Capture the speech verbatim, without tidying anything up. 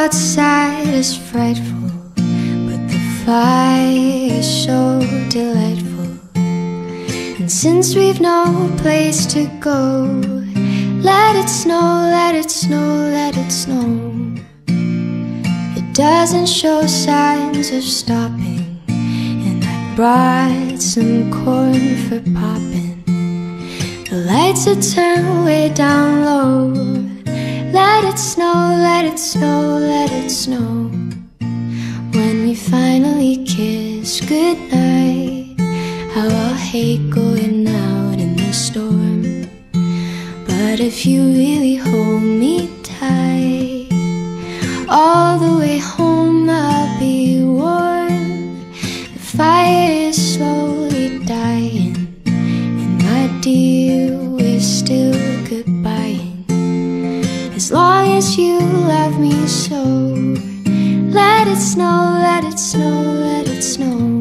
outside is frightful, but the fire is so delightful. And since we've no place to go, let it snow, let it snow, let it snow. It doesn't show signs of stopping, and I brought some corn for popping. The lights are turned way down low. Let it snow, let it snow, let it snow. When we finally kiss goodnight, how I'll hate going out in the storm. But if you really hold me tight, all the way home I'll be warm. The fire is slowly dying, and my dear, we're still goodbying. As long as you love me so, let it snow, let it snow, let it snow.